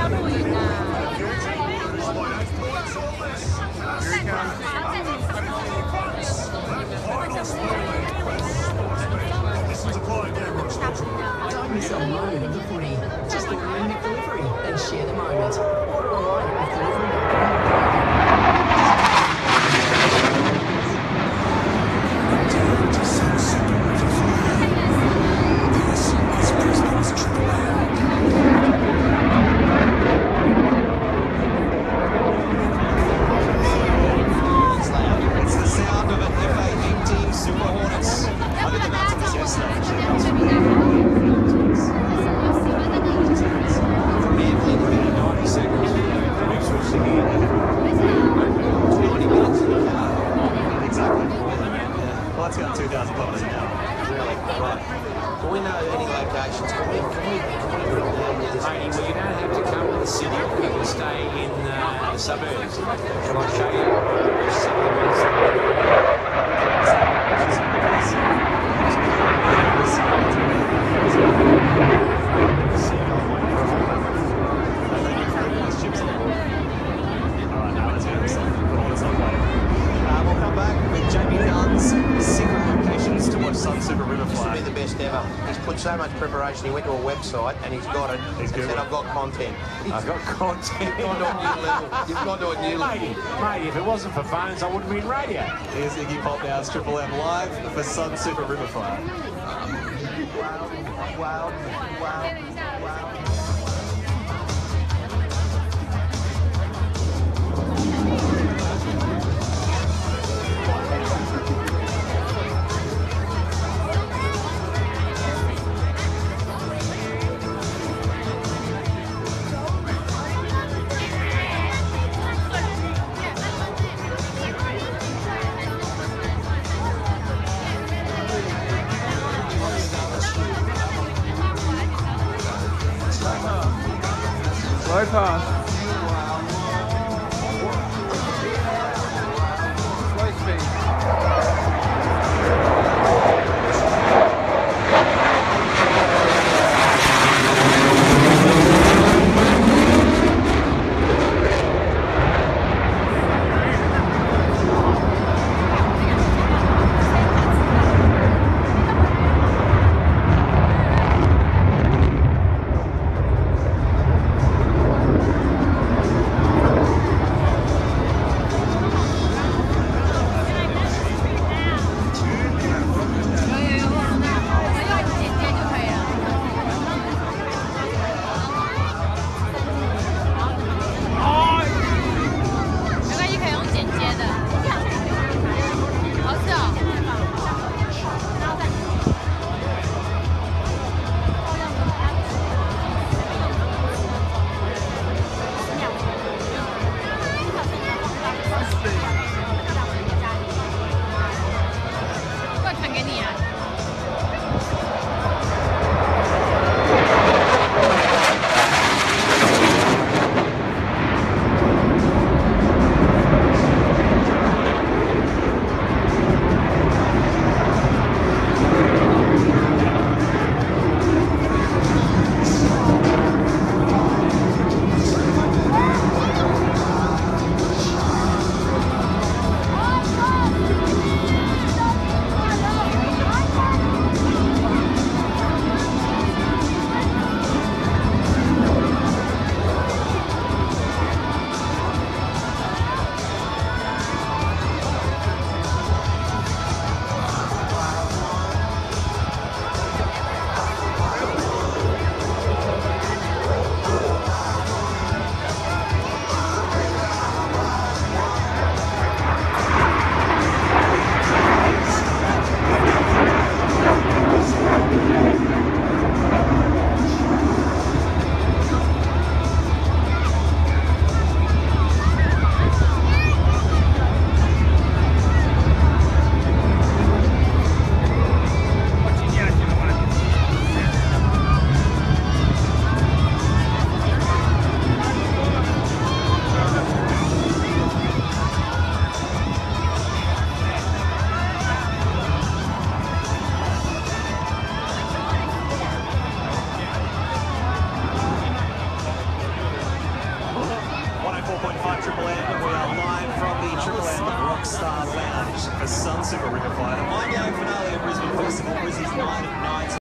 要录影啊。 Don't miss a moment of the footy. Just order a Nick Delivery and share the moment. Order online at It's the sound of an F-18 Super Hornets under the mountain of yesterday. From Airplane, about 90 seconds. We've switched again. 20 minutes. Exactly. Well, that's got 2,000 kilometers an hour. Really? Right. Do we know any locations? Can we Matey, well, you don't have to come to the city. You can stay in the suburbs. Shall I show you some of the ones? We'll come back with Jamie Dunn's secret locations to watch Sun Super River Fly. This will be the best ever. He's put so much preparation. He went to a website and he's got it. He said, I've got content. I've got content. You've gone to a new level. You've gone to a new level. Mate, if it wasn't for phones, I wouldn't be in radio. Here's Iggy Pop now's Triple M live for Sun Super River Fly. Wow, wow. Slow pass. Slow speed. Sun Super Ring of Fire. The mind-blowing finale of Brisbane Festival. Brizzy's 9 nights